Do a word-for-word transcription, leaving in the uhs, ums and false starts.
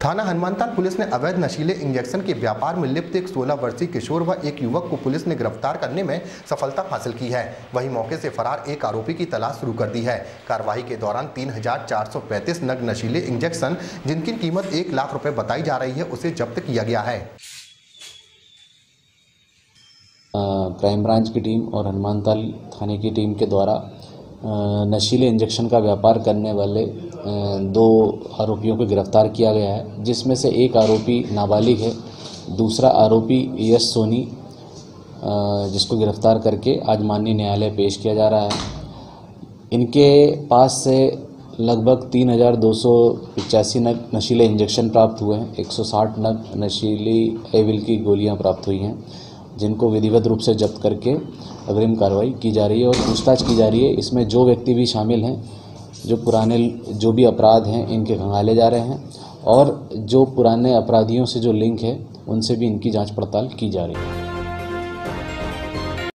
थाना हनुमानताल पुलिस ने अवैध नशीले इंजेक्शन के व्यापार में लिप्त एक सोलह वर्षीय किशोर व एक युवक को पुलिस ने गिरफ्तार करने में सफलता हासिल की है। वहीं मौके से फरार एक आरोपी की तलाश शुरू कर दी है। कार्रवाई के दौरान तीन हजार चार सौ पैंतीस नग नशीले इंजेक्शन, जिनकी कीमत एक लाख रुपए बताई जा रही है, उसे जब्त किया गया है। क्राइम ब्रांच की टीम और हनुमानताल थाने की टीम के द्वारा नशीले इंजेक्शन का व्यापार करने वाले दो आरोपियों को गिरफ्तार किया गया है, जिसमें से एक आरोपी नाबालिग है, दूसरा आरोपी यश सोनी, जिसको गिरफ्तार करके आज माननीय न्यायालय पेश किया जा रहा है। इनके पास से लगभग तीन हज़ार दो सौ पचासी नग नशीले इंजेक्शन प्राप्त हुए हैं, एक सौ साठ नग नशीली एविल की गोलियां प्राप्त हुई हैं, जिनको विधिवत रूप से जब्त करके अग्रिम कार्रवाई की जा रही है और पूछताछ की जा रही है। इसमें जो व्यक्ति भी शामिल हैं, जो पुराने जो भी अपराध हैं, इनके खंगाले जा रहे हैं और जो पुराने अपराधियों से जो लिंक है, उनसे भी इनकी जांच पड़ताल की जा रही है।